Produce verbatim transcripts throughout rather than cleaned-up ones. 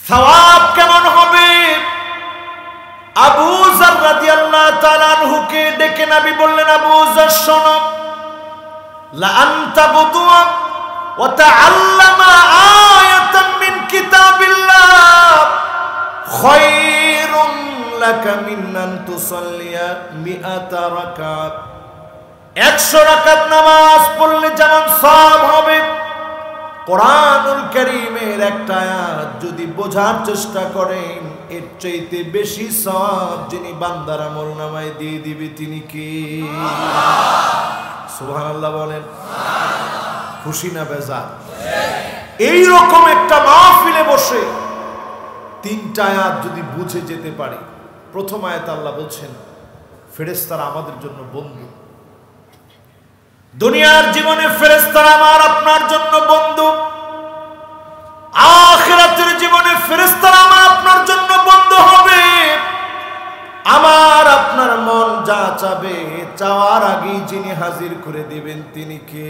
সওয়াব কেমন হবে? আবু যর রাদিয়াল্লাহু তাআলা আনহুকে ডেকে নবী বললেন, আবু যর শোনো, লা আনতা বুতুয়া ওয়া তাআল্লামা আয়াতাম মিন কিতাবিল্লাহ খায়রুন লাকা মিন আন তুসাল্লিয়া মিআতা রাকাত। একশো রাকাত নামাজ পড়লে যেমন সওয়াব হবে, কোরআনুল কারীমের একটা আয়াত যদি বোঝার চেষ্টা করেন এর চাইতে বেশি সওয়াব যিনি বান্দার আমলনামায় দিয়ে দিবে তিনি কে? সুবহানাল্লাহ বলেন। খুশি না বেজার? এই রকম একটা মাহফিলে বসে তিনটা আয়াত যদি বুঝে যেতে পারি। প্রথম আয়াত আল্লাহ বলছেন ফেরেশতারা আমাদের জন্য বন্ধু। দুনিয়ার জীবনে ফেরেশতারা আমার আপনার জন্য বন্ধু, আখিরাতের জীবনে ফেরেশতারা আমার আপনার জন্য বন্ধু হবে। আমার আপনার মন যা চাবে চাওয়ার আগেই যিনি হাজির করে দিবেন তিনি কে?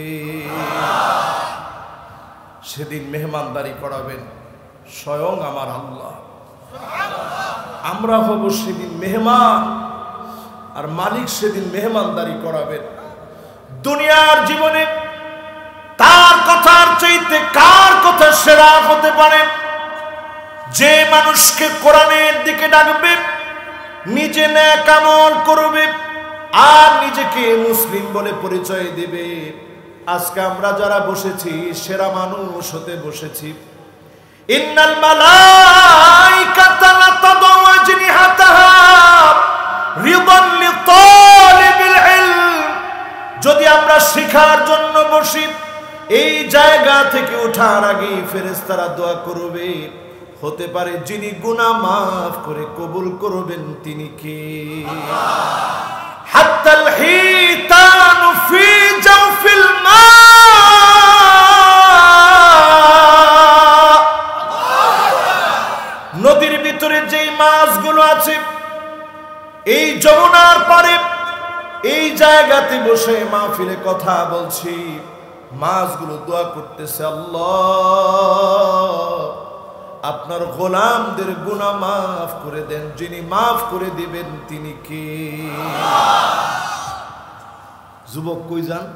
সেদিন মেহমানদারি করাবেন স্বয়ং আমার আল্লাহ। আমরা হব সেদিন মেহমান, আর মালিক সেদিন মেহমানদারি করাবেন। দুনিয়ার জীবনে তার কথার চাইতে কার কথা সেরা হতে পারে? যে মানুষকে কোরআনের দিকে ডাকবে, নিজে নেক আমল করবে, আর নিজেকে মুসলিম বলে পরিচয় দেবে। আজকে আমরা যারা বসেছি সেরা মানুষ হতে বসেছি। ইন্নাল মালাইকাতা লা তাদাউ আজনিহাতাহা রিদান লিতালিবিল ইলম। যদি আমরা শিখার জন্য বসি, এই জায়গা থেকে ওঠার আগে ফেরেশতারা দোয়া করবে, হতে পারে যিনি গুনাহ মাফ করে কবুল করবেন তিনি কে? হাত্তাল হিতানু ফি জাওফিল মা, নদীর ভিতরে যেই মাছগুলো আছে এই যমুনার পারে, এই জায়গাতে বসে মাহফিলে কথা বলছি, মাছগুলো দোয়া করতেছে, আল্লাহ আপনার গোলামদের গুনাহ মাফ করে দেন, যিনি মাফ করে দিবেন তিনি কে? যুবক কই যান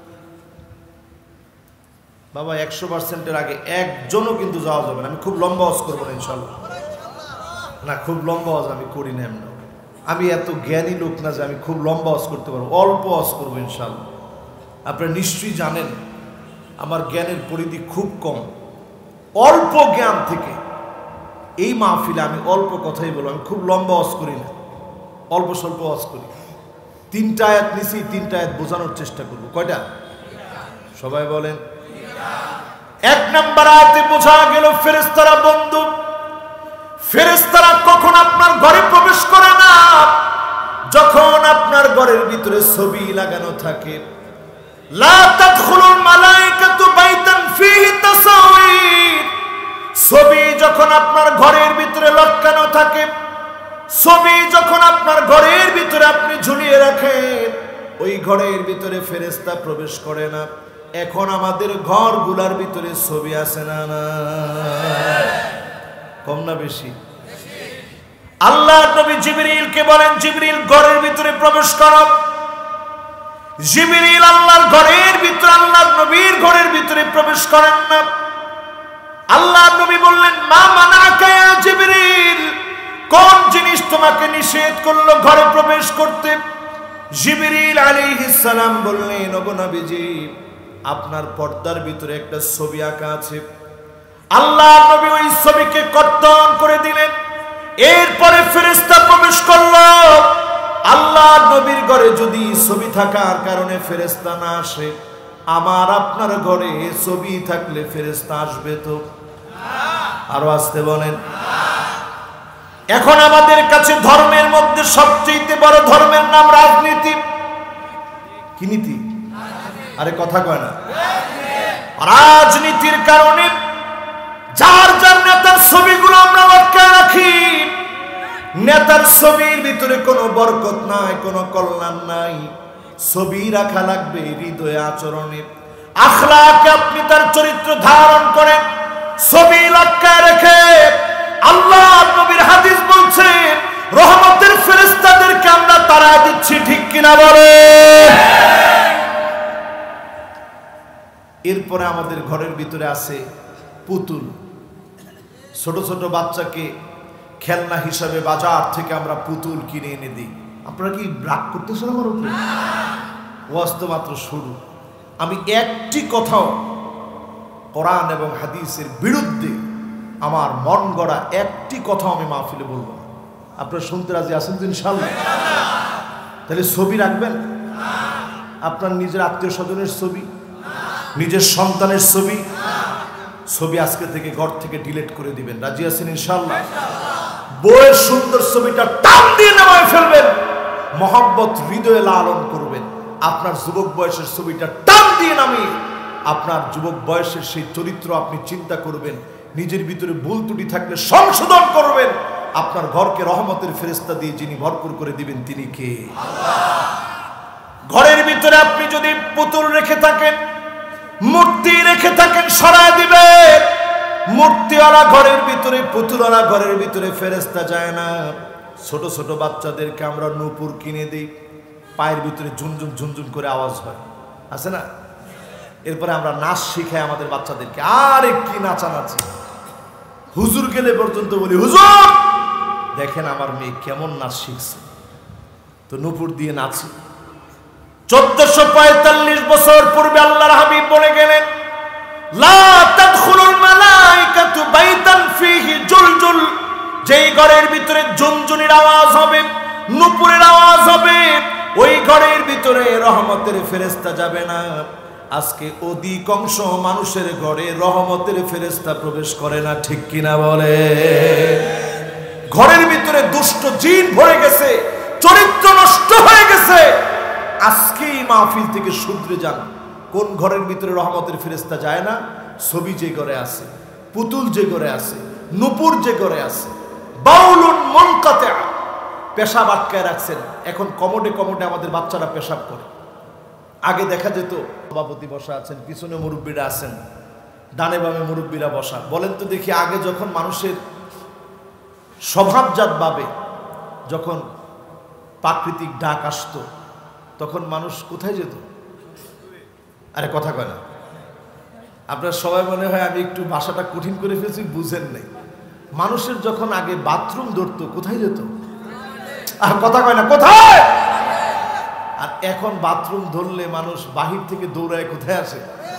বাবা? একশো পার্সেন্টের আগে একজনও কিন্তু যাওয়া যাবে না। আমি খুব লম্বা ওয়াজ করবো না ইনশাল্লাহ, না খুব লম্বা ওয়াজ আমি করি না। এমন আমি এত জ্ঞানী লোক না যে আমি খুব লম্বা ওয়াজ করতে পারবো, অল্প ওয়াজ করবো ইনশাল্লাহ। আপনারা নিশ্চয়ই জানেন আমার জ্ঞানের পরিধি খুব কম। অল্প জ্ঞান থেকে এই মাহফিলে আমি অল্প কথাই বলবো, আমি খুব লম্বা ওয়াজ করি না, অল্প স্বল্প ওয়াজ করি। তিনটা আয়াত নিছি, তিনটা আয়াত বোঝানোর চেষ্টা করবো। কয়টা? সবাই বলেন। এক নাম্বার আয়াতে বোঝা গেল ফেরেশতারা বন্ধু। ফেরেশতারা কখন আপনার ঘরে প্রবেশ করে না? যখন আপনার ঘরের ভিতরে ছবি লাগানো থাকে। লা তাদখুলুল মালাইকাতু বাইতান ফীহি তাসাউইর। ছবি যখন আপনার ঘরের ভিতরে লটকানো থাকে, ছবি যখন আপনার ঘরের ভিতরে আপনি ঝুলিয়ে রাখেন, ওই ঘরের ভিতরে ফেরেশতা প্রবেশ করে না। এখন আমাদের ঘরগুলার ভিতরে ছবি আছে না? না কম না বেশি? আল্লাহর নবী জিবরিলকে বলেন, জিবরিল ঘরের ভিতরে প্রবেশ করো। জিবরিল আল্লাহর ঘরের ভিতরে, আল্লাহর নবীর ঘরের ভিতরে প্রবেশ করেন না। আল্লাহর নবী বললেন, মা মানাকা ইয়া জিবরিল, কোন জিনিস তোমাকে নিষেধ করলো ঘরে প্রবেশ করতে? জিবরিল আলাইহিস সালাম বললেন, ওগো নবীজি আপনার পর্দার ভিতরে একটা ছবি আঁকা আছে। আল্লাহর নবী ওই ছবিকে কর্তন করে দিলেন। এরপরে ফেরেশতা প্রবেশ করলো। আল্লাহর নবীর ঘরে যদি ছবি থাকার কারণে ফেরেশতা না আসে, আমার আপনার ঘরে ছবি থাকলে ফেরেশতা আসবে তো? আরো আসতে বলেন। এখন আমাদের কাছে ধর্মের মধ্যে সবচেয়ে বড় ধর্মের নাম রাজনীতি। কি নীতি? আরে কথা কয় না। রাজনীতির কারণে যার যার নেতার ছবিগুলো আমরা লটকায় রাখি। নেতার ছবির ভিতরে কোনো বরকত নাই, কোনো কল্যাণ নাই। ছবি রাখা লাগবে হৃদয়ে, আচরণে, আখলাকে। আপনি তার চরিত্র ধারণ করেন, ছবি লটকায় রেখে ফেরেশতাদেরকে আমরা তাড়া দিচ্ছি, ঠিক কিনা বলে? এরপরে আমাদের ঘরের ভিতরে আছে পুতুল। ছোট ছোট বাচ্চাকে খেলনা হিসাবে বাজার থেকে আমরা পুতুল কিনে এনে দিই। আপনারা কি রাগ করতেছেন আমার উপরে? ওয়াজ তো মাত্র শুরু। আমি একটি কথাও কোরআন এবং হাদিসের বিরুদ্ধে আমার মন গড়া একটি কথাও আমি মাহফিলে বলবো না। আপনারা শুনতে রাজি আছেন তো ইনশাআল্লাহ? তাহলে ছবি রাখবেন? আপনার নিজের আত্মীয় স্বজনের ছবি, নিজের সন্তানের ছবি, ছবি আজকে থেকে ঘর থেকে ডিলিট করে দিবেন। রাজি আছেন ইনশাআল্লাহ? বইয়ের সুন্দর ছবিটা টান দিয়ে নামায় ফেলবেন, মহব্বত হৃদয়ে লালন করবেন। আপনার যুবক বয়সের ছবিটা টান দিয়ে নামিয়ে আপনার যুবক বয়সের সেই চরিত্র আপনি চিন্তা করবেন। নিজের ভিতরে ভুল ত্রুটি থাকলে সংশোধন করবেন। আপনার ঘরকে রহমতের ফেরেশতা দিয়ে যিনি ভরপুর করে দিবেন তিনি কে? ঘরের ভিতরে আপনি যদি পুতুল রেখে থাকেন, মূর্তি রেখে থাকেন, সরায় দিবেন। মূর্তিওয়ালা ঘরের ভিতরে, পুতুলওয়ালা ঘরের ভিতরে ফেরেশতা যায় না। ছোট ছোট বাচ্চাদেরকে আমরা নূপুর কিনে দিই, পায়ের ভিতরে ঝুনঝুন ঝুনঝুন করে আওয়াজ হয়, আছে না? এরপরে আমরা নাচ শিখাই আমাদের বাচ্চাদেরকে। আরে কি নাচানাচি! হুজুর গেলে পর্যন্ত বলি, হুজুর দেখেন আমার মেয়ে কেমন নাচ শিখছে, তো নূপুর দিয়ে নাচি। চোদ্দশো পঁয়তাল্লিশ বছর পূর্বে আল্লাহর হাবিব বলে গেলেন, লা তাদখুলুল মালাইকাতু বাইতান ফীহি জুলজুল। যেই ঘরের ভিতরে ঝুনঝুনির আওয়াজ হবে, নূপুরের আওয়াজ হবে, ওই ঘরের ভিতরে রহমতের ফেরেশতা যাবে না। আজকে অধিকাংশ মানুষের ঘরে রহমতের ফেরেশতা প্রবেশ করে না, ঠিক কিনা বলে? ঘরের ভিতরে দুষ্ট জিন ভরে গেছে, চরিত্র নষ্ট হয়ে গেছে। আজকেই মাহফিল থেকে শুধরে যান। কোন ঘরের ভিতরে রহমতের ফেরেশতা যায় না? ছবি যে ঘরে আছে, পুতুল যে ঘরে আছে, নূপুর যে ঘরে আছে। বাউলুন মুনকাতিআ, পেশাব আটকায় রাখছেন। এখন কমোডে কমোডে আমাদের বাচ্চারা পেশাব করে। আগে দেখা যেত সভাপতি বসা আছেন, পিছনে মুরব্বীরা আছেন, ডানে বামে মুরব্বীরা বসা। বলেন তো দেখি, আগে যখন মানুষের স্বভাবজাতভাবে যখন প্রাকৃতিক ডাক আসতো, তখন মানুষ কোথায় যেত? আরে কথা কয় না। আপনার সবাই মনে হয় আমি একটু ভাষাটা কঠিন করে ফেলছি, বুঝেন নাই। মানুষের যখন আগে বাথরুম ধরতো, কোথায় যেত? আর কথা কয় না, কোথায়? আর এখন বাথরুম ধরলে মানুষ বাহির থেকে দৌড়ায় কোথায় আসে?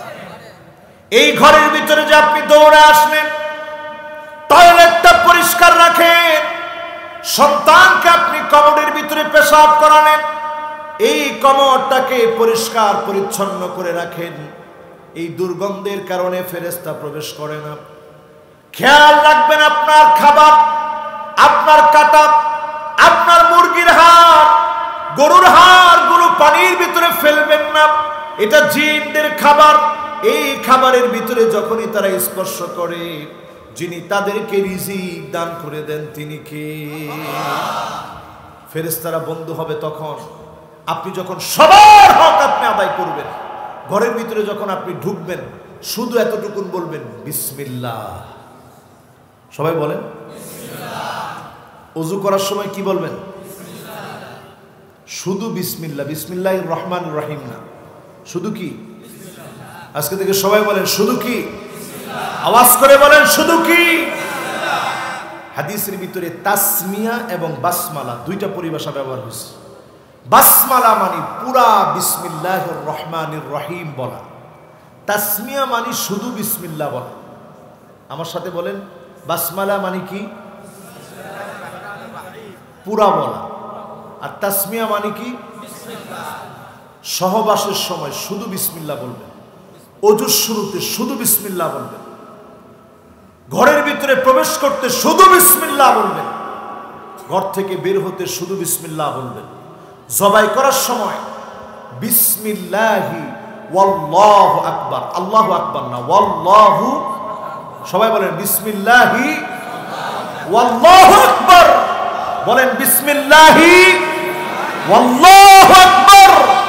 এই ঘরের ভিতরে যে আপনি দৌড়ে আসলেন, টয়লেটটা পরিষ্কার রাখেন, সন্তানকে আপনি কমোডের ভিতরে পেশাব করালেন, এই কমোডটাকে পরিষ্কার পরিচ্ছন্ন করে রাখেন। এই দুর্গন্ধের কারণে ফেরেশতা প্রবেশ করে না। খেয়াল রাখবেন আপনার খাবার, আপনার কাটা, আপনার মুরগির হাড়, গরুর হাড় গুলো পানির ভিতরে ফেলবেন না। এটা জিনদের খাবার। এই খাবারের ভিতরে যখনই তারা স্পর্শ করে, যিনি তাদেরকে রিজিক দান করে দেন তিনি কে? ফেরেশতারা বন্ধু হবে তখন আপনি যখন সবার হক আপনি আদায় করবেন। ঘরের ভিতরে যখন আপনি ঢুকবেন, শুধু এতটুকুন বলবেন, বিসমিল্লাহ। সবাই বলেন বিসমিল্লাহ। ওযু করার সময় কি বলবেন? বিসমিল্লাহ। শুধু বিসমিল্লাহ, বিসমিল্লাহির রহমানির রহিম না, শুধু কি? বিসমিল্লাহ। আজকে থেকে সবাই বলেন শুধু কি? বিসমিল্লাহ। আওয়াজ করে বলেন শুধু কি? বিসমিল্লাহ। হাদিসের ভিতরে তাসমিয়া এবং বাসমালা দুইটা পরিভাষা ব্যবহার হয়েছে। বাসমালা মানে পুরা বিসমিল্লাহির রহমানির রহিম বলা, তাসমিয়া মানে শুধু বিসমিল্লাহ বলা। আমার সাথে বলেন, বাসমালা মানে কি? পুরা বলা। আর তাসমিয়া মানে কি? সহবাসের সময় শুধু বিসমিল্লাহ বলবেন, ওযুর শুরুতে শুধু বিসমিল্লাহ বলবেন, ঘরের ভিতরে প্রবেশ করতে শুধু বিসমিল্লাহ বলবেন, ঘর থেকে বের হতে শুধু বিসমিল্লাহ বলবেন, জবাই করার সময় বিসমিল্লাহি ওয়াল্লাহু আকবার, আল্লাহু আকবার না, ওয়াল্লাহু। সবাই বলেন বিসমিল্লাহি ওয়াল্লাহু আকবার, বলেন বিসমিল্লাহি ওয়াল্লাহু আকবার।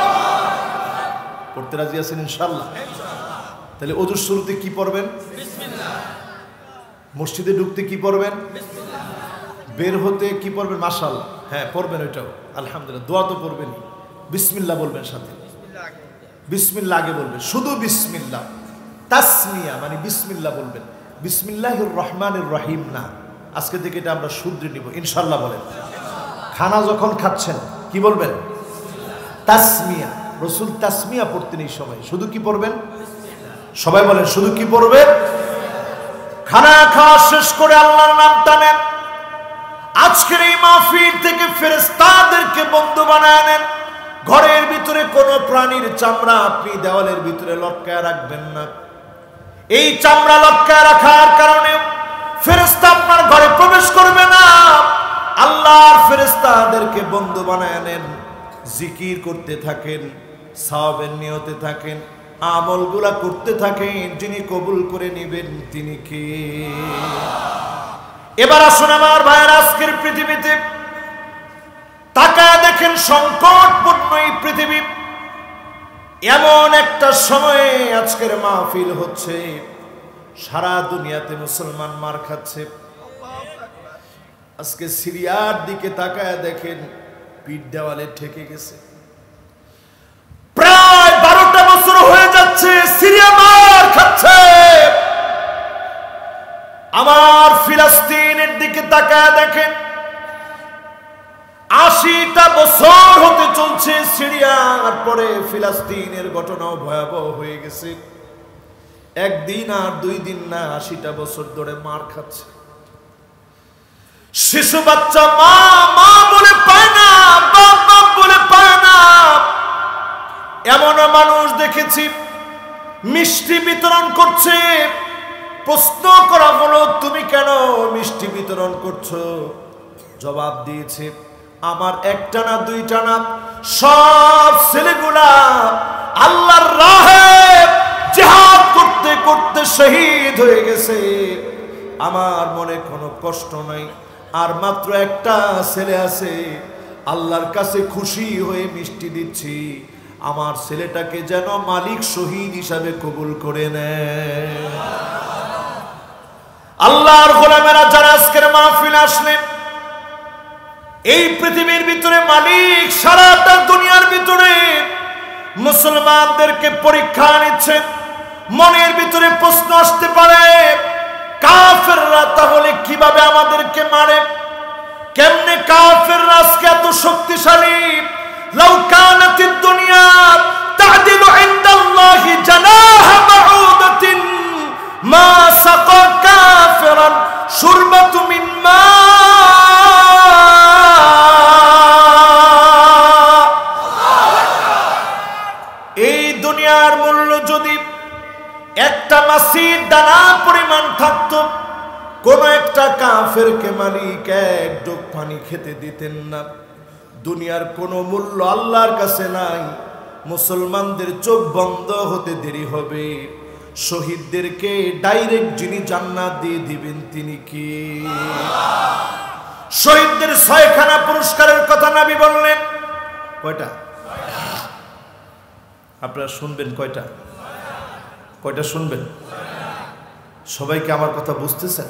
পড়তে রাজি আছেন ইনশাআল্লাহ? তাহলে ওযুর শুরুতে কি পড়বেন? বিসমিল্লাহ। মসজিদে ঢুকতে কি পড়বেন? বিসমিল্লাহ। বের হতে কি পড়বেন? মাশাআল্লাহ। হ্যাঁ পড়বেন ওইটাও আলহামদুলিল্লাহ। দোয়া তো পড়বেন, বিসমিল্লাহ বলবেন সাথে, বিসমিল্লাহ আগে বলবেন, শুধু বিসমিল্লাহ। তাসমিয়া মানে বিসমিল্লাহ বলবেন, বিসমিল্লাহির রহমানির রহিম না। আজকে থেকে এটা আমরা শুধরে নিব ইনশাল্লাহ। বলেন খানা যখন খাচ্ছেন কি বলবেন? তাসমিয়া। রসুল তাসমিয়া পড়তেন এই সময়। শুধু কি পড়বেন? সবাই বলেন শুধু কি পড়বেন? খানা খাওয়া শেষ করে আল্লাহর নাম টানেন। আজকের এই মাহফিল থেকে ফেরেশতাদেরকে বন্ধু বানায় নেন। ঘরের ভিতরে কোন প্রাণীর চামড়া আপনি দেওয়ালের ভিতরে লটকায় রাখবেন না। এই চামড়া লটকায় রাখার কারণে ফেরেশতা আপনার ঘরে প্রবেশ করবে না। আল্লাহর ফেরেশতাদেরকে বন্ধু বানায় নেন, জিকির করতে থাকেন, সওয়াবের নিয়তে থাকেন, আমলগুলা করতে থাকেন। যিনি কবুল করে নেবেন তিনি কে? এবার আসুন আমার ভাইয়ের, আজকের পৃথিবীতে তাকায় দেখেন সংকটপূর্ণ এই পৃথিবী। এমন একটা সময়ে আজকের মাহফিল হচ্ছে, সারা দুনিয়াতে মুসলমান মার খাচ্ছে। আজকে সিরিয়ার দিকে তাকায় দেখেন পিঠ দেওয়ালে ঠেকে গেছে। প্রায় বারোটা বছর হয়ে যাচ্ছে সিরিয়া মার খাচ্ছে। আমার ফিলিস্তিনের দিকে তাকায় দেখেন আশিটা বছর হতে চলছে সিরিয়ার পরে ফিলিস্তিনের ঘটনাও ভয়াবহ হয়ে গেছে। একদিন আর দুই দিন না, আশিটা বছর ধরে মার খাচ্ছে। শিশু বাচ্চা মা মা বলে পায় না, বাপ বাপ বলে পায় না। এমন মানুষ দেখেছি মিষ্টি বিতরণ করছে। প্রশ্ন করা হলো তুমি কেন মিষ্টি বিতরণ করছো? জবাব দিয়েছে আমার একটা না দুইটা না, সব ছেলেগুলা আল্লাহর রাহে জিহাদ করতে করতে শহীদ হয়ে গেছে। আমার মনে কোনো কষ্ট নাই। আর মাত্র একটা ছেলে আছে, আল্লাহর কাছে খুশি হয়ে মিষ্টি দিচ্ছি, আমার ছেলেটাকে যেন মালিক শহীদ হিসাবে কবুল করে নেয়। আল্লাহর গোলামেরা যারা আজকের মাহফিলে আসলেন, এই পৃথিবীর ভিতরে মালিক সারাটা দুনিয়ার ভিতরে মুসলমানদেরকে পরীক্ষা নিচ্ছেন। মনের ভিতরে প্রশ্ন আসতে পারে কাফেররা তাহলে কিভাবে আমাদেরকে মারে? কেমনে কাফেররা আজকে এত শক্তিশালী? লাউ কানাতিদ দুনিয়া তা'দিলু ইনদাল্লাহি জানাহা বাউদাতিন মা সাকা কাফিরান শুরবাতু মিন মা। এই দুনিয়ার মূল্য যদি একটা মাছির দানা পরিমাণ থাকতো, কোন একটা কাফেরকে মালিক এক ঢোক পানি খেতে দিতেন না। দুনিয়ার কোনো মূল্য আল্লাহর কাছে নাই। মুসলমানদের চোখ বন্ধ হতে দেরি হবে, শহীদদেরকে ডাইরেক্ট যিনি জান্নাত দিয়ে দিবেন তিনি কি? শহীদদের ছয়খানা পুরস্কারের কথা নবী বললেন। কয়টা? আপনারা শুনবেন কয়টা? কয়টা শুনবেন? সবাইকে আমার কথা বুঝতেছেন?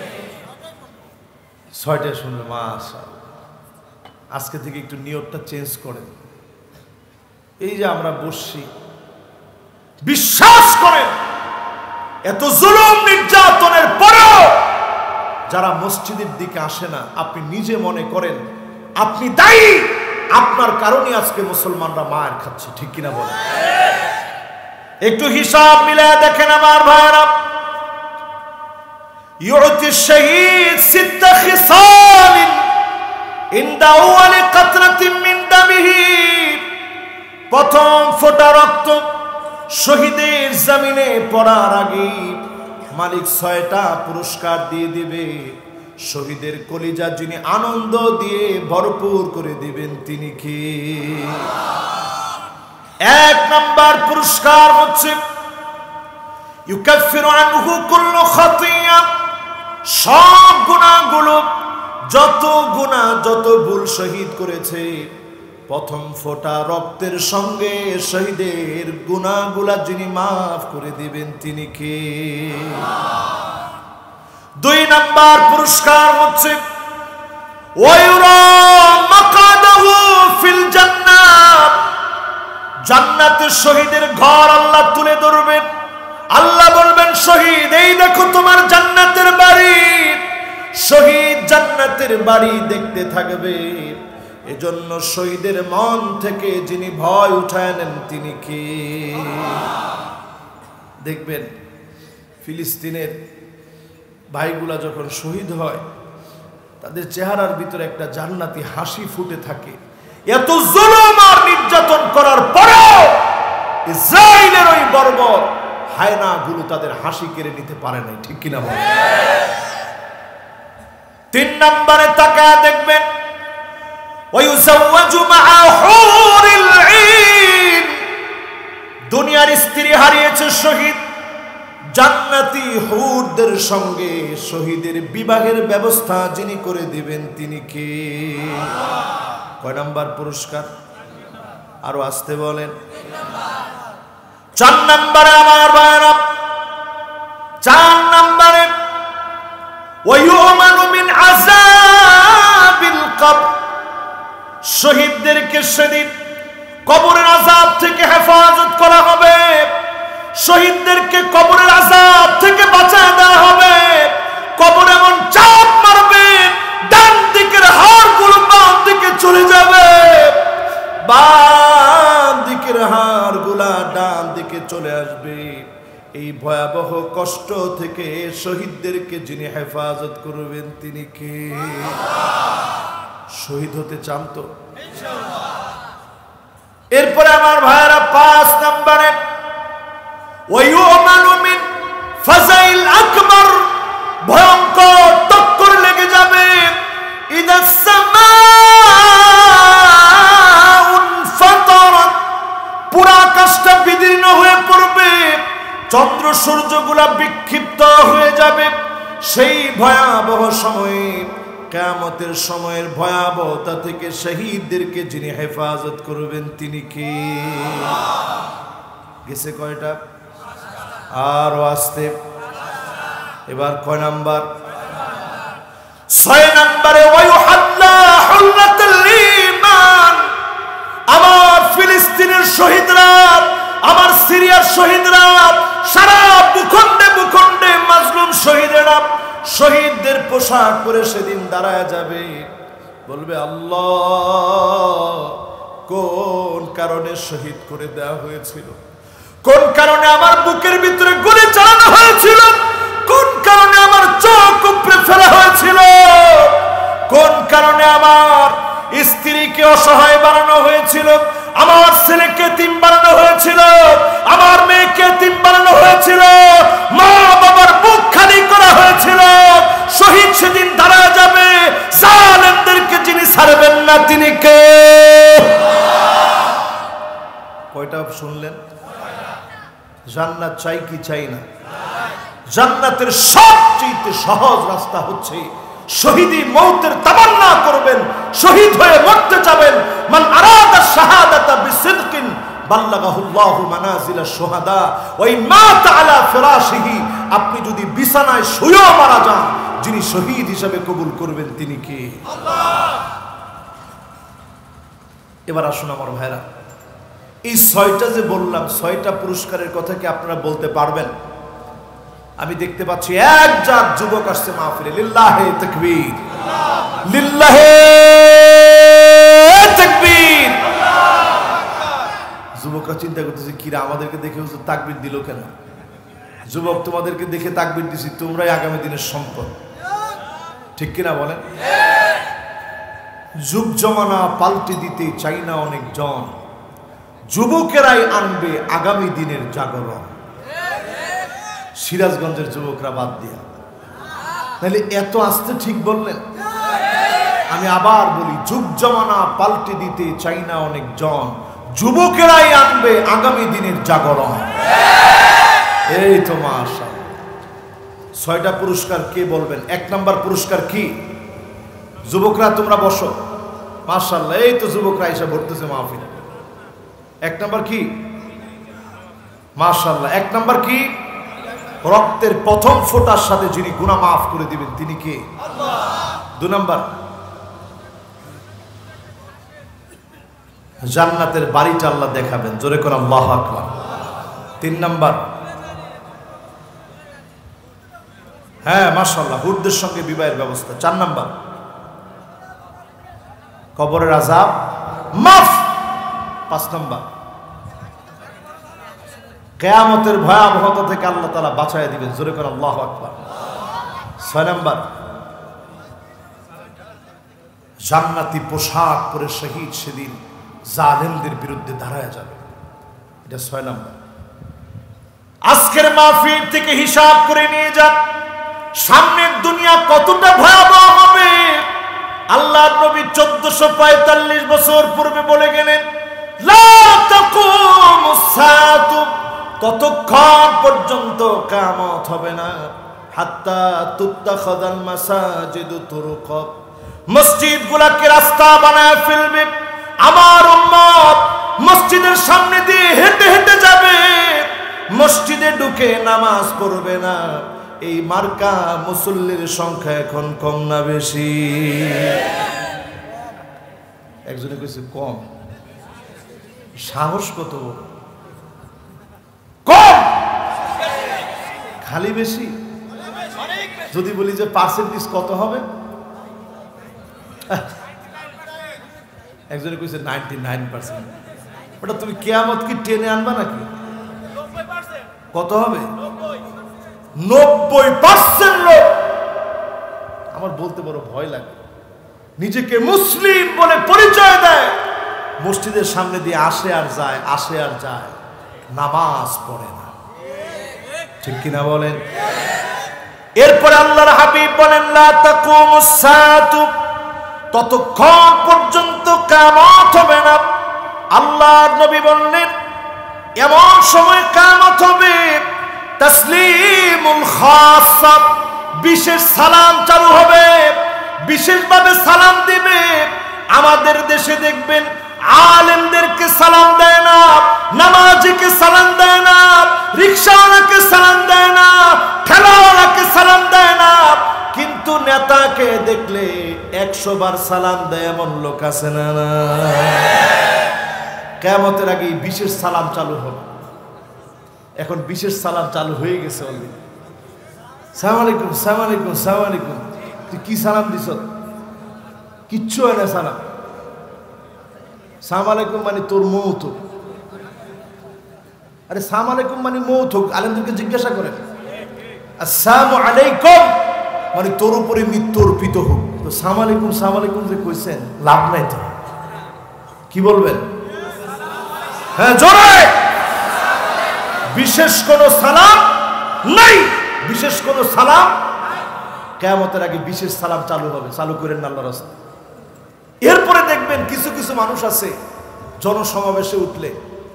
ছয়টা শুনবেন। মাশাআল্লাহ। আজকে থেকে একটু নিয়তটা চেঞ্জ করেন। এই যে আমরা বসছি, বিশ্বাস করেন এত জুলুম নির্যাতনের পরেও যারা মসজিদের দিকে আসে না, আপনি নিজে মনে করেন আপনি দায়ী। আপনার কারণে আজকে মুসলমানরা মার খাচ্ছে, ঠিক কিনা বলেন? একটু হিসাব মিলায় দেখেন আমার ভাইরা। ইউতি শহীদ সিত্তা খিসাল ইনদা আউয়ালি কাতরাতিন মিন দামিহি। প্রথম ফোঁটা রক্ত শহীদের জমিনে পড়ার আগে মালিক ছয়টা পুরস্কার দিয়ে দিবে। শহীদের কলিজা যিনি আনন্দ দিয়ে ভরপুর করে দিবেন তিনি কি? এক নাম্বার পুরস্কার হচ্ছে ইউকাফিরু আনহু কুল্লু খাতিয়া। সব গুনাহগুলো, যত গুনাহ যত ভুল শহীদ করেছে, প্রথম ফোঁটা রক্তের সঙ্গে শহীদের গুনাহগুলা যিনি মাফ করে দিবেন তিনি কে? দুই নাম্বার পুরস্কার হচ্ছে ওয়ায়ুরা জান্নাতের শহীদের ঘর আল্লাহ তুলে ধরবেন। আল্লাহ বলবেন, শহীদ এই দেখো তোমার জান্নাতের বাড়ি। শহীদ জান্নাতের বাড়ি দেখতে থাকবে। এজন্য শহীদের মন থেকে যিনি ভয় উঠায় নেন তিনি কে? দেখবেন ফিলিস্তিনের ভাইগুলা যখন শহীদ হয় তাদের চেহারার ভিতরে একটা জান্নাতি হাসি ফুটে থাকে। এত জুলুম আর নির্যাতন করার পরেও ইসরায়েলের ওই বর্বর হায়নাগুলো তাদের হাসি কেড়ে নিতে পারে নাই, ঠিক কিনা বলেন? তিন নম্বরে তাকায় দেখবেন, ওয়ায়ুযাওয়াজু মাআ হুরিল ঈন। দুনিয়ার স্ত্রী হারিয়েছে শহীদ, জান্নাতি হুরদের সঙ্গে শহীদের বিবাহের ব্যবস্থা যিনি করে দিবেন তিনি কে? কয় নাম্বার পুরস্কার? আরো আসতে বলেন। চার নম্বরে আমার ভাইরা, চার নম্বরে ওয়ায়ুমানু মিন আযাবিল কবর। শহীদদেরকে সেদিন কবরের আযাব থেকে হেফাজত করা হবে। শহীদদেরকে কবরের আযাব থেকে বাঁচায় দেওয়া হবে। কবর এমন চাপ মারবে, ডান দিকের হাড়গুলো বাম দিকে চলে যাবে, বাম দিকের হাড়গুলা ডান দিকে চলে আসবে। এই ভয়াবহ কষ্ট থেকে শহীদদেরকে যিনি হেফাজত করবেন তিনি কে? শহীদ হতে চান তো? এরপরে আমার ভাইয়েরা পাঁচ নম্বরে ওয়ায়ুমানু মিন ফাযাইল আকবার। ভয়ঙ্কর টক্কর লেগে যাবে। ইদাস সামাউন ফাতারাত। পুরা আকাশটা বিদীর্ণ হয়ে পড়বে, চন্দ্র সূর্যগুলা বিক্ষিপ্ত হয়ে যাবে। সেই ভয়াবহ সময়ে, কিয়ামতের সময়ের ভয়াবহতা থেকে শহীদদেরকে যিনি হেফাজত করবেন তিনি কে? গেছে কয়টা? আরো আসতে। এবার কয় নাম্বার? ছয় নম্বরে ওয়ায়ুহাল্লা হুল্লাতুল ঈমান। আমার ফিলিস্তিনের শহীদরা, আমার সিরিয়ার শহীদরা, সারা ভূখণ্ডে ভূখণ্ডে মাজলুম শহীদেরা শহীদদের পোশাক পরে সেদিন দাঁড়ায় যাবে, বলবে, আল্লাহ কোন কারণে শহীদ করে দেওয়া হয়েছিল, কোন কারণে আমার বুকের ভিতরে গুলি চালানো হয়েছিল, কোন কারণে আমার চোখ উপড়ে ফেলা হয়েছিল, কোন কারণে আমার স্ত্রীকে অসহায় বানানো হয়েছিল, আমার ছেলেকে এতিম বানানো হয়েছিল, আমার মেয়েকে এতিম বানানো হয়েছিল, মা বাবার বুক খালি করা হয়েছিল। শহীদ সেদিন দাঁড়ায় যাবে, জালেমদেরকে যিনি ছাড়বেন না তিনি কে? কয়টা শুনলেন? জান্নাত চাই কি চাই না? জান্নাতের সবচেয়ে সহজ রাস্তা হচ্ছে শহীদি মৌতের তামান্না করবেন, শহীদ হয়ে মরতে যাবেন। মান আরাদা শাহাদাতা বিসিদকিন বাল্লাগাহুল্লাহু মানাজিলাশ শুহাদা ওয়া ইন মাতা আলা ফিরাশিহি। আপনি যদি বিছানায় শুয়েও মারা যান, যিনি শহীদ হিসেবে কবুল করবেন তিনি কে? আল্লাহ। এবার আসুন আমার ভাইরা, এই ছয়টা যে বললাম, ছয়টা পুরস্কারের কথা কি আপনারা বলতে পারবেন? আমি দেখতে পাচ্ছি এক জাত যুবক আসছে মাহফিলে। লিল্লাহে তাকবীর, লিল্লাহে তাকবীর। যুবকরা চিন্তা করতেছে, কিরা আমাদেরকে দেখে হুজুর তাকবীর দিল কেন? যুবক, তোমাদেরকে দেখে তাকবীর দিছি, তোমরাই আগামী দিনের সম্পদ, ঠিক কিনা বলেন? যুগ জমানা পাল্টে দিতে চাই না অনেক জন, যুবকেরাই আনবে আগামী দিনের জাগরণ। সিরাজগঞ্জের যুবকরা বাদ দিয়া, তাহলে এত আসতে ঠিক বললেন? আমি আবার বলি, যুগ জমানা পাল্টে দিতে চাই না অনেক জন, যুবকেরাই আনবে আগামী দিনের জাগরণ। এই তো মাশাআল্লাহ। ছয়টা পুরস্কার কে বলবেন? এক নাম্বার পুরস্কার কি? যুবকরা তোমরা বসো। মাশাআল্লাহ, এই তো যুবকরা এসে ভরতেছে মাহফিলে। এক নাম্বার কি? মাশাআল্লাহ। এক নাম্বার কি? রক্তের প্রথম ফোঁটার সাথে যিনি গুনাহ মাফ করে দিবেন তিনি কে? আল্লাহ। দুই নাম্বার জান্নাতের বাড়িটা আল্লাহ দেখাবেন, জোরে করে আল্লাহু আকবার। তিন নাম্বার, হ্যাঁ মাশাআল্লাহ, হুরদের সঙ্গে বিবাহের ব্যবস্থা। চার নাম্বার, কবরের আযাব মাফ। পাঁচ নাম্বার, কিয়ামতের ভয়াবহতা থেকে আল্লাহ তাআলা বাঁচায় দিবেন, জোরে করে আল্লাহু আকবার। ছয় নাম্বার, জান্নাতি পোশাক পরে শহীদ সেদিন জালেমদের বিরুদ্ধে দাঁড়ায় যাবে, এটা ছয় নাম্বার। আজকের মাহফিল থেকে হিসাব করে নিয়ে যান সামনের দুনিয়া কতটা ভয়াবহ হবে। আল্লাহর নবী চোদ্দশো পঁয়তাল্লিশ বছর পূর্বে বলে গেলেন, লা তাকুমুস সাআতু, ততক্ষণ পর্যন্ত কিয়ামত হবে না, হাত্তা তুত্তাখাযাল মাসাজিদু তুরুকাব, মসজিদগুলোকে রাস্তা বানায় ফেলবে। আমার উম্মত মসজিদের সামনে দিয়ে হেঁটে হেঁটে যাবে, মসজিদে ঢুকে নামাজ পড়বে না। এই মার্কা মুসল্লির সংখ্যা এখন কম না বেশি? একজনে কইছে কম, সাহস কত কম, খালি বেশি। যদি বলি যে পার্সেন্টেজ কত হবে, একজনে কইছে নাইনটি নাইন পার্সেন্ট। ওটা তুমি কিয়ামত কি টেনে আনবা নাকি? কত হবে? নব্বই পার্সেন্ট লোক। আমার বলতে বড় ভয় লাগে, নিজেকে মুসলিম বলে পরিচয় দেয়, মসজিদের সামনে দিয়ে আসে আর যায়, আসে আর যায়, নামাজ পড়ে না। ঠিক কিনা বলেন? এরপরে আল্লাহর হাবিব বলেন, লা তাকুমুস সাআতু, ততক্ষণ পর্যন্ত কিয়ামত হবে না। আল্লাহর নবী বললেন, এমন সময় কিয়ামত হবে, তাসলিমুল খাসসা, বিশেষ সালাম চালু হবে, বিশেষভাবে সালাম দিবে। আমাদের দেশে দেখবেন আলেমদেরকে সালাম দেয় না, নামাজিকে সালাম দেয় না, রিকশাওয়ালাকে সালাম দেয় না, ঠেলাওয়ালাকে সালাম দেয় না, কিন্তু নেতাকে দেখলে একশো বার সালাম দেয় এমন লোক আছে না? না, কিয়ামতের আগে বিশেষ সালাম চালু হবে। এখন বিশেষ সালাম চালু হয়ে গেছে অলরেডি। সালাম আলাইকুম, সালাম আলাইকুম, সালাম আলাইকুম। তুই কি সালাম দিছ? কিচ্ছু হয় না সালাম। সালাম আলাইকুম মানে তোর মৌত। আরে সালাম আলাইকুম মানে মৌত হোক, আলেমদেরকে জিজ্ঞাসা করেন। আসসালামু আলাইকুম মানে তোর উপরে মৃত্যু অর্পিত হোক। তো সালাম আলাইকুম সালাম আলাইকুম যে কইছেন, লাভ নাই তো। কি বলবেন? হ্যাঁ জোরে। বিশেষ কোন সালাম নাই, বিশেষ কোন সালাম। কিয়ামতের আগে বিশেষ সালাম চালু হবে, চালু করেন না আল্লাহর রাস্তায়। এরপরে দেখবেন কিছু কিছু মানুষ আছে জনসমাবেশে উঠলে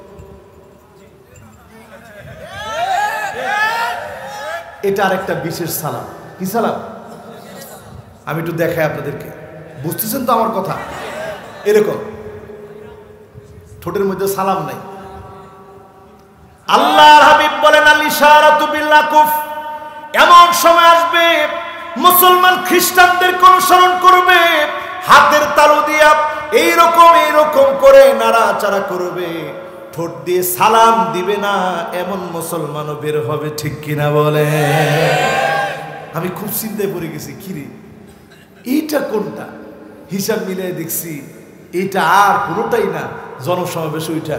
এটা আরেকটা বিশেষ সালাম। কি সালাম? আমি একটু দেখাই আপনাদেরকে, বুঝতেছেন তো আমার কথা? এরকম ঠোঁটের মধ্যে সালাম নাই। আল্লাহর হাবিব বলেন, আল ইশারাতু বিল আকুফ, এমন সময় আসবে মুসলমান খ্রিস্টানদেরকে অনুসরণ করবে, হাতের তালু দিয়া এইরকম এইরকম করে নাড়াচাড়া করবে, ঠোঁট দিয়ে সালাম দিবে না, এমন মুসলমানও বের হবে। ঠিক কিনা বলে? আমি খুব চিন্তায় পড়ে গেছি, কিরে এইটা কোনটা? হিসাব মিলিয়ে দেখছি এইটা আর কোনোটাই না জনসমাবেশে ওইটা।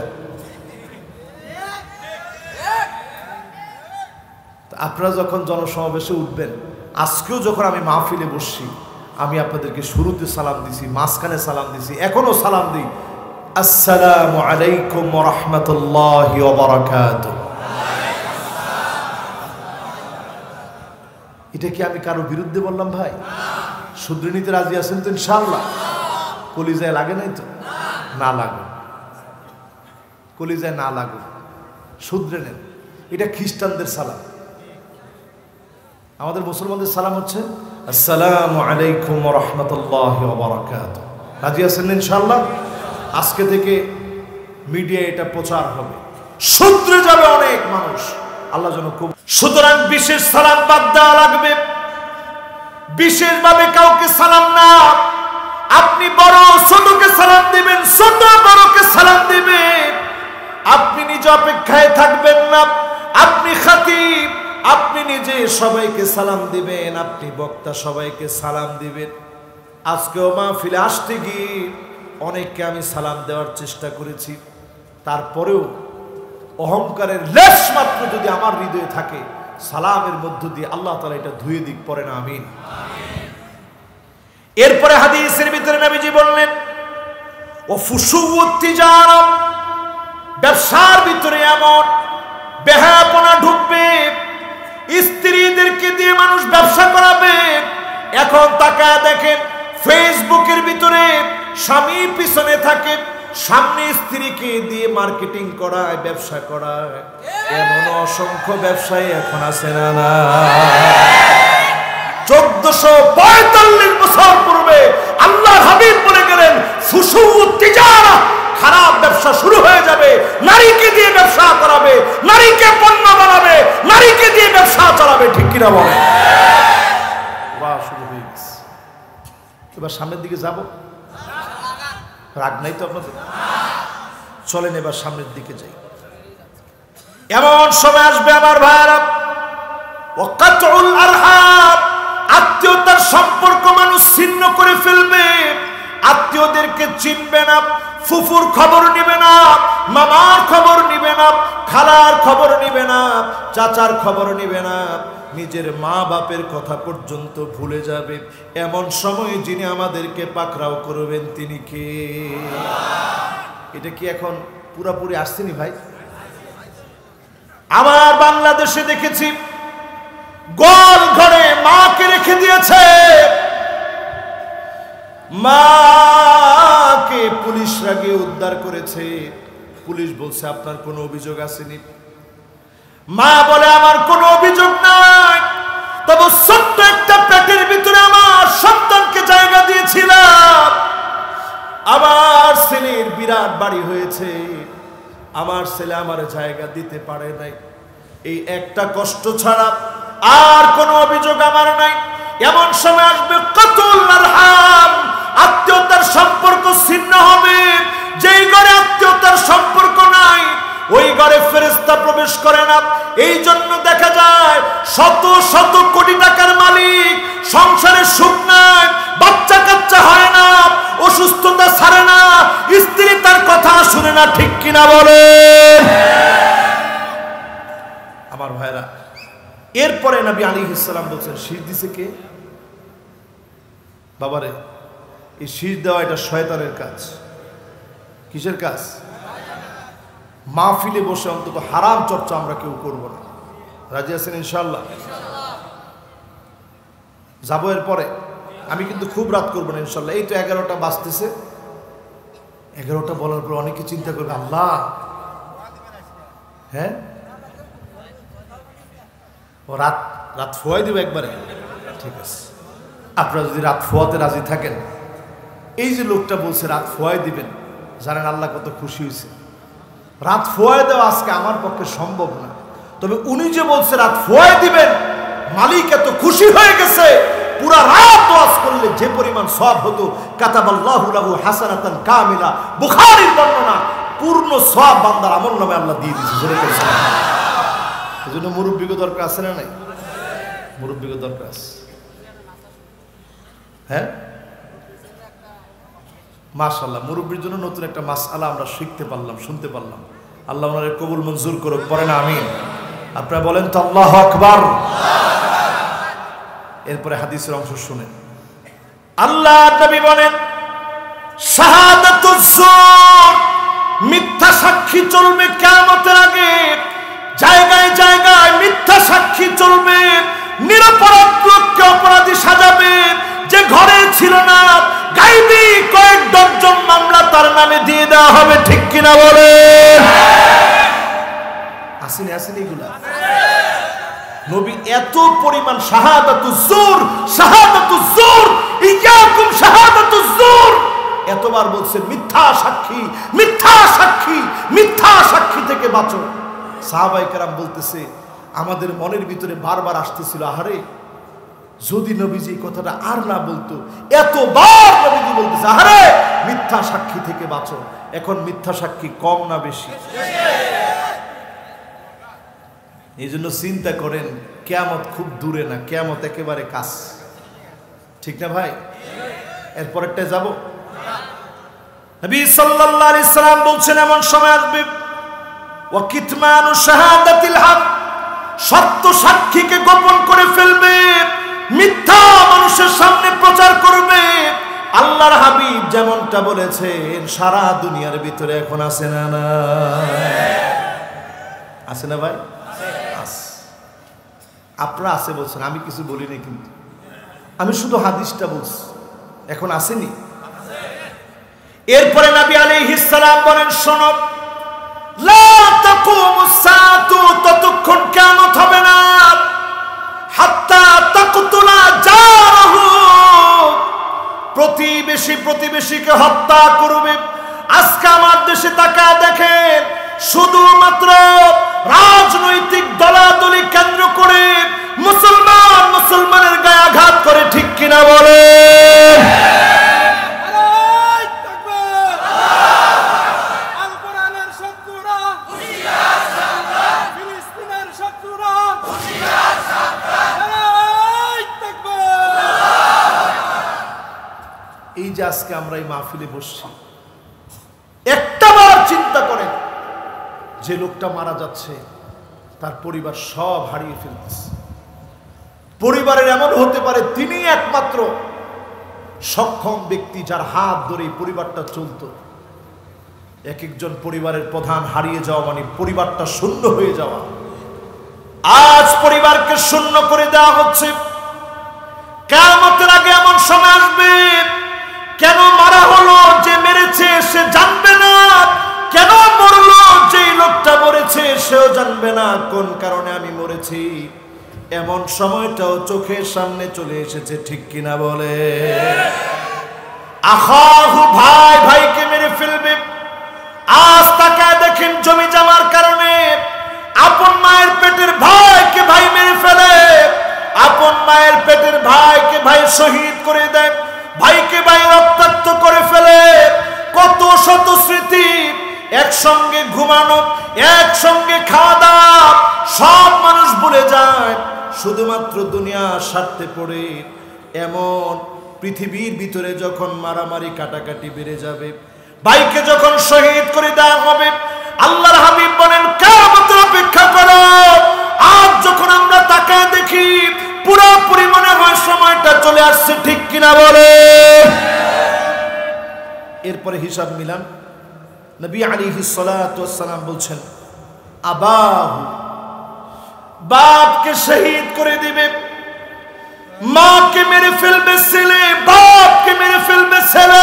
আপনারা যখন জনসমাবেশে উঠবেন, আজকেও যখন আমি মাহফিলে বসছি, আমি আপনাদেরকে শুরুতে সালাম দিছি, মাঝখানে সালাম দিছি, এখনো সালাম দিই, আসসালামু আলাইকুম ওয়া রাহমাতুল্লাহি ওয়া বারাকাতুহু। এটা কি আমি কারো বিরুদ্ধে বললাম ভাই? শুধরে নিতে রাজি আছেন তো ইনশাআল্লাহ? কলিজায় লাগে নাই তো? না লাগুন, কলিজায় না লাগুন, শুধরে নেন। এটা খ্রিস্টানদের সালাম। আমাদের মুসলমানদের সালাম হচ্ছে আসসালামু আলাইকুম ওয়া রাহমাতুল্লাহি ওয়া বারাকাতুহু। রাজি আছেন ইনশাআল্লাহ? আজকে থেকে মিডিয়া এটা প্রচার হবে, শুধরে যাবে অনেক মানুষ, আল্লাহ যেন খুব। সুতরাং বিশেষ সালাম বাদ দেওয়া লাগবে, বিশেষভাবে কাউকে সালাম না। আপনি বড় ছোটকে সালাম দিবেন, ছোট বড়কে সালাম দিবে, আপনি নিজে অপেক্ষায় থাকবেন না। আপনি খতিব, আপনি নিজে সবাইকে সালাম দিবেন, আপনি বক্তা সবাইকে সালাম দিবেন। আজকেও মাহফিলে আসতে গিয়ে অনেককে আমি সালাম দেওয়ার চেষ্টা করেছি, তারপরেও অহংকারের লেশ মাত্র যদি আমার হৃদয়ে থাকে, সালামের মধ্য দিয়ে আল্লাহ তাআলা এটা ধুয়ে দিক, পড়ে না আমিন। এরপরে হাদিসের ভিতরে নবীজি বললেন, ও ফুসুউত তিজারা, ব্যবসার ভিতরে এমন বেহায়াপনা ঢুকবে, স্ত্রীদেরকে দিয়ে মানুষ ব্যবসা করাবে। এখন তাকায় দেখেন, ফেসবুকের ভিতরে স্বামী পিছনে থাকে, সামনে স্ত্রীকে দিয়ে মার্কেটিং করায়, ব্যবসা করায়। এমন অসংখ্য ব্যবসায়ী এখন আছে না না? চোদ্দশো পঁয়তাল্লিশ বছর পূর্বে আল্লাহ হাবিব বলে গেলেন, ফুসুউত তিজারা, খারাপ ব্যবসা শুরু হয়ে যাবে। নারীকে দিয়ে ব্যবসা করাবে, নারীকে পণ্য বানাবে, নারীকে দিয়ে ব্যবসা চালাবে। ঠিক কিনা বলে? বাহ, শুরু হয়ে গেছে। এবার সামনের দিকে যাব, রাগ নাই তো আপনাদের? চলেন এবার সামনের দিকে যাই। এমন সময় আসবে আমার ভাইরা, ওয়াকাতুল আরহাম, আত্মীয়তার সম্পর্ক মানুষ ছিন্ন করে ফেলবে, আত্মীয়দেরকে চিনবে না, ফুফুর খবর নিবে না, মামার খবর নিবে না, খালার খবর নিবে না, চাচার খবর নিবে না, নিজের মা বাপের কথা পর্যন্ত ভুলে যাবে। এমন সময় যিনি আমাদেরকে পাকড়াও করবেন তিনি কে? এটা কি এখন পুরাপুরি আসছেনি ভাই? আমার বাংলাদেশে দেখেছি, গোল ঘরে মাকে রেখে দিয়েছে, মাকে পুলিশরা গিয়ে উদ্ধার করেছে। পুলিশ বলছে আপনার কোনো অভিযোগ আসেনি। মা বলে আমার কোনো অভিযোগ নাই, তবে ছোট্ট একটা পেটের ভিতরে আমার সন্তানকে জায়গা দিয়েছিলাম। আমার ছেলের বিরাট বাড়ি হয়েছে, আমার ছেলে আমার জায়গা দিতে পারে নাই। এই একটা কষ্ট ছাড়া আর কোনো অভিযোগ আমার নাই। এমন সময় আসবে কাতুল আরহাম, আত্মীয়তার সম্পর্ক ছিন্ন হবে। যেই ঘরে আত্মীয়তার সম্পর্ক নাই, ওই ঘরে ফেরেশতা প্রবেশ করে না। এই জন্য দেখা যায় শত শত কোটি টাকার মালিক, সংসারে সুখ নাই, বাচ্চা কাচ্চা হয় না, অসুস্থতা ছাড়ে না, স্ত্রী তার কথা শুনে না। ঠিক কিনা বলে আমার ভাইরা? এরপরে নবী আলাইহিস সালাম বলছেন, শীষ দিছে কে? বাবারে, এই শীষ দেওয়া এটা শয়তানের কাজ। কিসের কাজ? মাহফিলে বসে অন্তত হারাম চর্চা আমরা কেউ করব না। রাজি আছেন ইনশাআল্লাহ? যাবো এরপরে। আমি কিন্তু খুব রাত করবো না ইনশাআল্লাহ। এই তো এগারোটা বাজতেছে, এগারোটা বলার পর অনেকে চিন্তা করবে, আল্লাহ, হ্যাঁ ও রাত রাত ফোয়াই দেবে একবারে। ঠিক আছে, আপনারা যদি রাত ফোয়াতে রাজি থাকেন, এই যে লোকটা বলছে রাত ফোয়াই দিবেন, জানেন আল্লাহ কত খুশি হয়েছে। রাত ফোয়াই দেওয়া আজকে আমার পক্ষে সম্ভব না, তবে উনি যে বলছে রাত ফোয়াই দিবেন, মালিক এত খুশি হয়ে গেছে। পুরা রাত ওয়াজ করলে যে পরিমাণ সওয়াব হতো, কাতাবাল্লাহু লাহু হাসানাতান কামিলা, বুখারীর বর্ণনা, পূর্ণ সওয়াব বান্দার আমলনামায় আল্লাহ দিয়ে দিয়েছে। জোরে করে সুবহানাল্লাহ। এজন্য মুরব্বিকে দরকার আছে না নাই? মুরব্বিকে দরকার আছে। হ্যাঁ, মাশাআল্লাহ, মুরব্বির জন্য নতুন একটা মাসআলা আমরা শিখতে পারলাম, শুনতে পারলাম। আল্লাহ ওনারে কবুল মঞ্জুর করুক, পড়ে না আমিন। আপনারা বলেন তো আল্লাহু আকবার। এরপরে হাদিসের অংশ শুনেন। আল্লাহ নবী বলেন, শাহাদাতুজ জুর, মিথ্যা সাক্ষী চলবে কিয়ামতের আগে। জায়গায় জায়গায় মিথ্যা সাক্ষী চলবে, নিরপরাধ লোককে অপরাধী সাজাবে। যে ঘরে ছিল না, গায়বী কয়েক ডজন মামলা তার নামে দিয়ে দেওয়া হবে। ঠিক কিনা বলে? আসেনি আসেনি এগুলা? নবী এত পরিমাণ শাহাদাতুজ জুর, শাহাদাতুজ জুর, ইয়াকুম শাহাদাতুজ জুর এতবার বলছেন, মিথ্যা সাক্ষী, মিথ্যা সাক্ষী, মিথ্যা সাক্ষী থেকে বাঁচো। সাহাবায়ে কেরাম বলতেছে, আমাদের মনের ভিতরে বারবার আসতেছিল, আহারে যদি নবীজি কথাটা আর না বলতো, এতবার নবীজি বলতেছে আরে মিথ্যা সাক্ষী থেকে বাঁচো। এখন মিথ্যা সাক্ষী কম না বেশি? এই জন্য চিন্তা করেন, কিয়ামত খুব দূরে না, কিয়ামত একেবারে কাছ, ঠিক না ভাই? এরপরেরটা যাব। নবী সাল্লাল্লাহু আলাইহি সাল্লাম বলছেন এমন সময় আসবে ওয়া কিতমানু শাহাদাতিল হক, সত্য সাক্ষীকে গোপন করে ফেলবে, মিথ্যা মানুষের সামনে প্রচার করবে। আল্লাহর হাবিব যেমনটা বলেছেন সারা দুনিয়ার ভিতরে এখন আছে না না? আছে না ভাই? আপনারা আছে বলছেন, আমি কিছু বলি না, কিন্তু আমি শুধু হাদিসটা বলছি। এখন আসেনি? এরপরে নবী আলাইহিস সালাম বলেন শোনো, লা তাকুমুস সাআতু, ততক্ষণ কিয়ামত হবে না, হাত্তা তাকতুলা জারহু, প্রতিবেশী প্রতিবেশীকে হত্যা করবে। আজকে আমার দেশে তাকায় দেখেন, শুধুমাত্র রাজনৈতিক দলাদলি কেন্দ্র করে মুসলমান মুসলমানের গায়ে আঘাত করে, ঠিক কিনা বলে? এই যে আজকে আমরা এই মাহফিলে বসছি, একটা বার চিন্তা করেন, যে লোকটা মারা যাচ্ছে তার পরিবার সব হারিয়ে ফেলতেছে। পরিবারের এমন হতে পারে তিনি একমাত্র সক্ষম ব্যক্তি যার হাত ধরে পরিবারটা চলত। এক একজন পরিবারের প্রধান হারিয়ে যাওয়া মানে পরিবারটা শূন্য হয়ে যাওয়া। আজ পরিবারকে শূন্য করে দেওয়া হচ্ছে। কিয়ামতের আগে এমন সময় আসবে, কেন মারা হলো, যে মেরেছে সে জানবে না, কেন মরলো যে লোকটা মরেছে সেও জানবে না কোন কারণে আমি মরেছি। এমন সময়টাও চোখের সামনে চলে এসেছে, ঠিক কিনা বলে? আখাহু, ভাই ভাইকে মেরে ফেলবে। আজ তাকায় দেখেন জমি জমার কারণে আপন মায়ের পেটের ভাইকে ভাই মেরে ফেলে, আপন মায়ের পেটের ভাইকে ভাই শহীদ করে দেয়, ভাইকে ভাই রক্তাক্ত করে ফেলে। কত শত স্মৃতি, একসঙ্গে ঘুমানো, একসঙ্গে খাওয়া দাওয়া, সব মানুষ ভুলে যায়, শুধুমাত্র দুনিয়ার স্বার্থে পড়ে। এমন পৃথিবীর ভিতরে যখন মারামারি কাটাকাটি বেড়ে যাবে, ভাইকে যখন শহীদ করে দেওয়া হবে, আল্লাহর হাবিব বলেন কিয়ামতের অপেক্ষা করো। আজ যখন আমরা তাকায় দেখি, পুরোপুরি মনে হয় সময়টা চলে আসছে, ঠিক কিনা বলে? এরপরে হিসাব মিলান। নবী আলাইহিস সালাতু ওয়াস সালাম বলছেন আবাহু, বাপকে শহীদ করে দিবে, মাকে মেরে ফেলবে ছেলে, বাপকে মেরে ফেলবে ছেলে।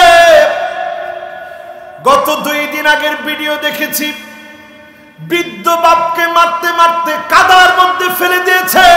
গত দুই দিন আগের ভিডিও দেখেছি, বৃদ্ধ বাপকে মারতে মারতে কাদার মধ্যে ফেলে দিয়েছে।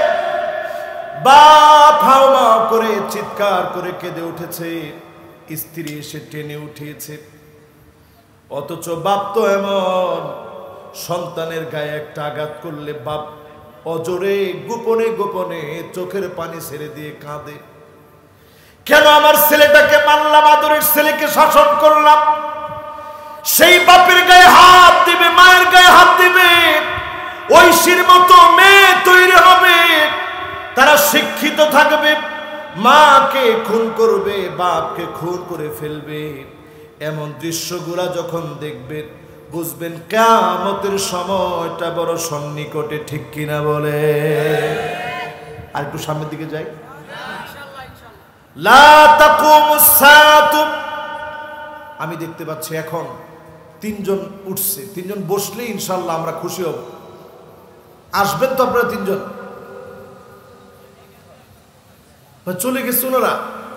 বাপ হাওমাও করে চিৎকার করে কেঁদে উঠেছে, স্ত্রী এসে টেনে উঠিয়েছে। অথচ বাপ তো এমন, সন্তানের গায়ে একটা আঘাত করলে বাপ অজরে গোপনে গোপনে চোখের পানি ছেড়ে দিয়ে কাঁদে। কেন আমার ছেলেটাকে মারলাম, আদরের ছেলেকে শাসন করলাম? সেই বাপের গায়ে হাত দিবে, মায়ের গায়ে হাত দিবে, ঐশীর মতো মেয়ে তৈরি হবে। তারা শিক্ষিত থাকবে, মাকে খুন করবে, বাপকে খুন করে ফেলবে। এমন দৃশ্যগুলা যখন দেখবেন, বুঝবেন কিয়ামতের সময়টা বড় সন্নিকটে, ঠিক কিনা বলে? আর একটু সামনের দিকে যাই। লা তাকুমুস সাআতু, আমি দেখতে পাচ্ছি এখন তিনজন উঠছে, তিনজন বসলে ইনশাল্লাহ আমরা খুশি হব। আসবেন তো আপনারা তিনজন? চলে গেছে ওনারা?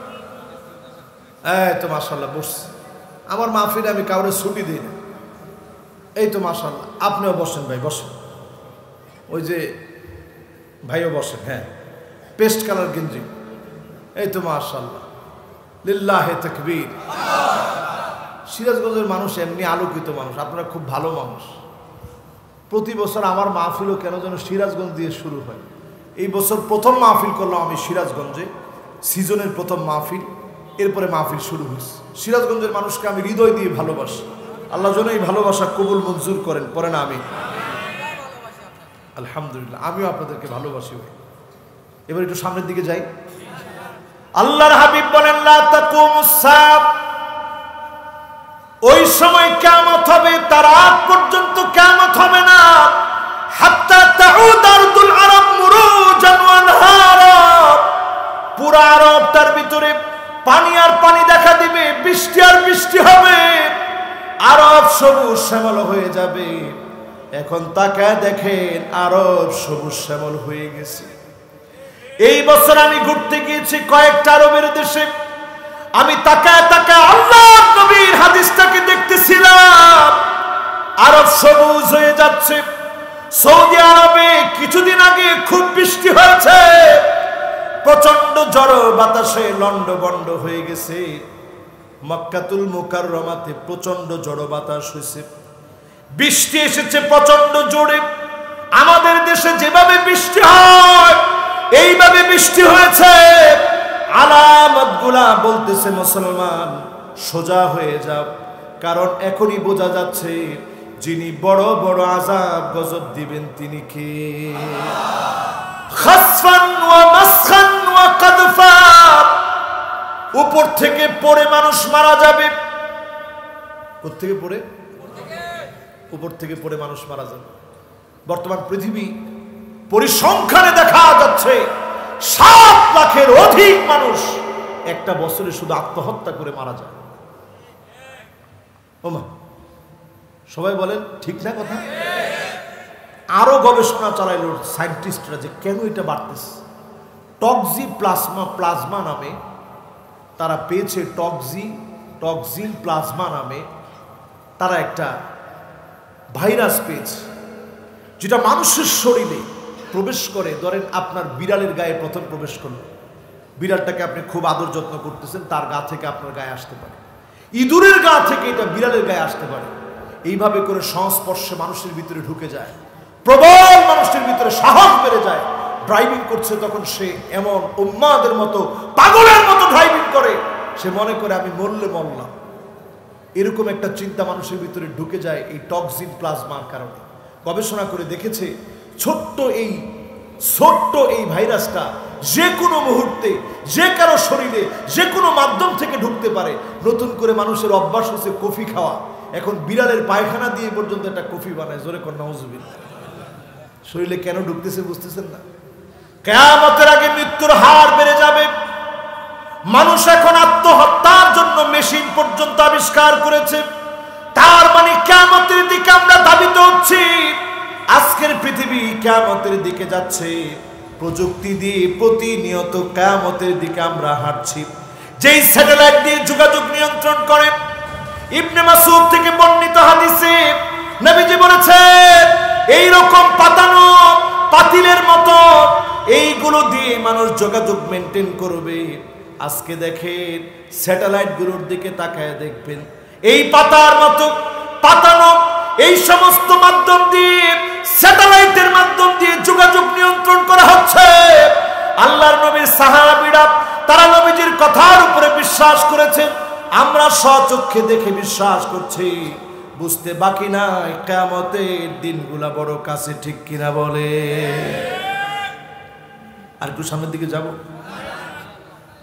এই তো মাশাআল্লাহ বসছে। আমার মাহফিলে আমি কাউরে ছুটি দিই না। এই তো মাশাআল্লাহ, আপনিও বসেন ভাই, বসেন। ওই যে ভাইও বসেন, হ্যাঁ, পেস্ট কালার গেঞ্জি। এই তো মাশাআল্লাহ, লিল্লাহে তাকবীর। সিরাজগঞ্জের মানুষ এমনি আলোকিত মানুষ, আপনারা খুব ভালো মানুষ। প্রতি বছর আমার মাহফিলও কেন যেন সিরাজগঞ্জ দিয়ে শুরু হয়। এই বছর প্রথম মাহফিল করলাম আমি সিরাজগঞ্জে, সিজনের প্রথম মাহফিল। এরপরে মাহফিল শুরু হয়েছে। সিরাজগঞ্জের মানুষকে আমি হৃদয় দিয়ে ভালোবাসি। আল্লাহ যেন এই ভালোবাসা কবুল মঞ্জুর করেন, পরে না আমি আলহামদুলিল্লাহ। আমিও আপনাদেরকে ভালোবাসি। এবার একটু সামনের দিকে যাই। আল্লাহর হাবিব বলেন লা তাকুমুস সাআহ, ওই সময় কিয়ামত হবে, তার আগ পর্যন্ত কিয়ামত হবে না। হাত্তা তাউদ আরদুল আরব মুরুজান ওয়া আনহারা, পুরা আরব তার ভিতরে পানি আর পানি দেখা দিবে, বৃষ্টি আর বৃষ্টি হবে, আরব সবুজ শ্যামল হয়ে যাবে। এখন তাকায় দেখেন আরব সবুজ শ্যামল হয়ে গেছে। এই বছর আমি ঘুরতে গিয়েছি কয়েকটা আরবের দেশে। আমি তাকায় তাকায় আল্লাহর নবীর হাদিসটাকে দেখতেছিলাম। আরব সবুজ হয়ে যাচ্ছে। সৌদি আরবে কিছুদিন আগে খুব বৃষ্টি হয়েছে, প্রচন্ড ঝড় বাতাসে লন্ডভন্ড হয়ে গেছে। মক্কাতুল মুকাররমাতে প্রচন্ড ঝড় বাতাস হয়েছে, বৃষ্টি এসেছে প্রচন্ড জোরে। আমাদের দেশে যেভাবে বৃষ্টি হয় এইভাবে বৃষ্টি হয়েছে। আলামত গুলা বলতেছে মুসলমান সোজা হয়ে যাও, কারণ এখনই বোঝা যাচ্ছে যিনি বড় বড় আযাব গজব দিবেন তিনি কে। খাসফান ওয়া মাসখান ওয়া কাদফা, উপর থেকে পড়ে মানুষ মারা যাবে। কোথা থেকে পড়ে? উপর থেকে পড়ে মানুষ মারা যাবে। বর্তমান পৃথিবী পরিসংখ্যানে দেখা যাচ্ছে সাত লাখের অধিক মানুষ একটা বছরে শুধু আত্মহত্যা করে মারা যায়। ওমা, সবাই বলেন ঠিক না কথা? আরো গবেষণা চালাইল সায়েন্টিস্টরা যে কেন এটা বাড়তেছে। টক্সি প্লাজমা প্লাজমা নামে তারা পেয়েছে, টক্সি টক্সিন প্লাজমা নামে তারা একটা ভাইরাস পেয়েছে, যেটা মানুষের শরীরে প্রবেশ করে। ধরেন আপনার বিড়ালের গায়ে প্রথম প্রবেশ করলো, বিড়ালটাকে আপনি খুব আদর যত্ন করতেছেন, তার গা থেকে আপনার গায়ে আসতে পারে। ইঁদুরের গা থেকে এটা বিড়ালের গায়ে আসতে পারে। এইভাবে করে সংস্পর্শে মানুষের ভিতরে ঢুকে যায়, প্রবল মানুষের ভিতরে সাহস বেড়ে যায়। ড্রাইভিং করছে তখন সে এমন উম্মাদের মতো পাগলের মতো ড্রাইভিং করে, সে মনে করে আমি মরলে মরলাম। এরকম একটা চিন্তা মানুষের ভিতরে ঢুকে যায় এই টক্সিন প্লাজমার কারণে। গবেষণা করে দেখেছে ছোট্ট এই ছোট্ট এই ভাইরাসটা যে কোনো মুহূর্তে যে কারো শরীরে যে কোনো মাধ্যম থেকে ঢুকতে পারে। নতুন করে মানুষের অভ্যাস হচ্ছে কফি খাওয়া, এখন বিড়ালের পায়খানা দিয়ে পর্যন্ত একটা কফি বানায়। জোরে কর নাউজুবিল্লাহ। শরীরে কেন ঢুকতেছে বুঝতেছেন না? কিয়ামতের আগে মৃত্যুর হার বেড়ে যাবে। মানুষ এখন আত্মহত্যার জন্য মেশিন পর্যন্ত আবিষ্কার করেছে। তার মানে কিয়ামতের দিকে আমরা ধাবিত হচ্ছি। আজকের পৃথিবী কিয়ামতের দিকে যাচ্ছে। প্রযুক্তি দিয়ে প্রতিনিয়ত কিয়ামতের দিকে আমরা হাঁটছি। যেই স্যাটেলাইট দিয়ে যোগাযোগ নিয়ন্ত্রণ করে, ইবনে মাসউদ থেকে বর্ণিত হাদিসে নবীজি বলেছেন এই রকম পাতানো পাতিলের মতো এইগুলো দিয়ে মানুষ যোগাযোগ মেনটেন করবে। আজকে দেখেন স্যাটেলাইট গুলোর দিকে তাকায় দেখবেন এই পাতার মতো পাতানো এই সমস্ত মাধ্যম দিয়ে, স্যাটেলাইটের মাধ্যম দিয়ে যোগাযোগ নিয়ন্ত্রণ করা হচ্ছে। আল্লাহর নবীর সাহাবীরা তারা নবীজির কথার উপরে বিশ্বাস করেছেন। আমরা স্বচক্ষে দেখে বিশ্বাস করছি, বুঝতে বাকি নাই কিয়ামতের দিনগুলা বড় কাছে, ঠিক কিনা বলে? আর একটু সামনের দিকে যাব।